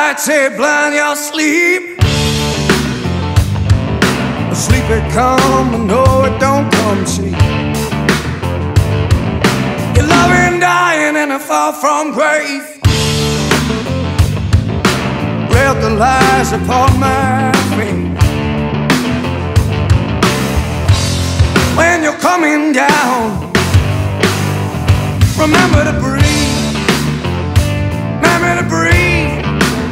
lights, say blind your sleep. Sleep it come, but no it don't come cheap. You're loving, dying, and a far from grave. Read the lies upon my face. When you're coming down, remember to breathe. Remember to breathe.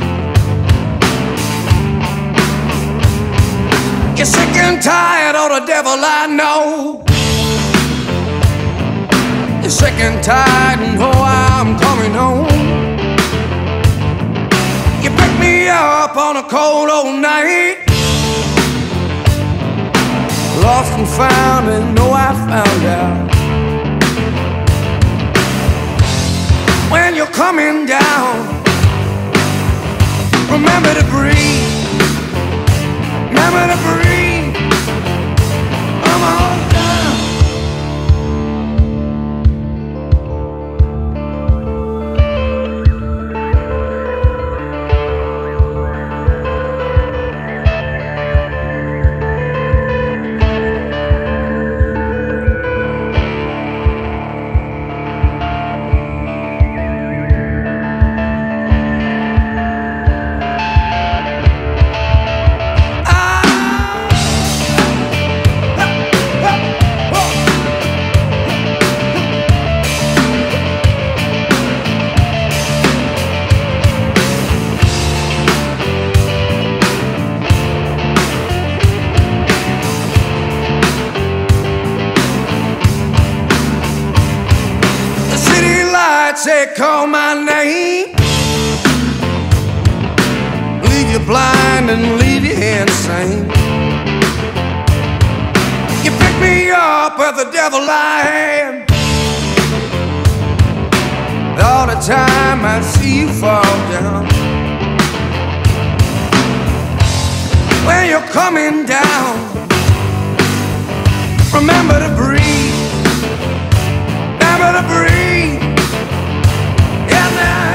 You're sick and tired of the devil, I know. You're sick and tired and oh, I'm coming home. You picked me up on a cold old night. Lost and found and know I found out. When you're coming down, remember to breathe. Remember to breathe. Come on down. Say call my name, leave you blind and leave you insane. You pick me up where the devil I am. All the time I see you fall down. When you're coming down, remember to breathe. Remember to breathe. Yeah, now.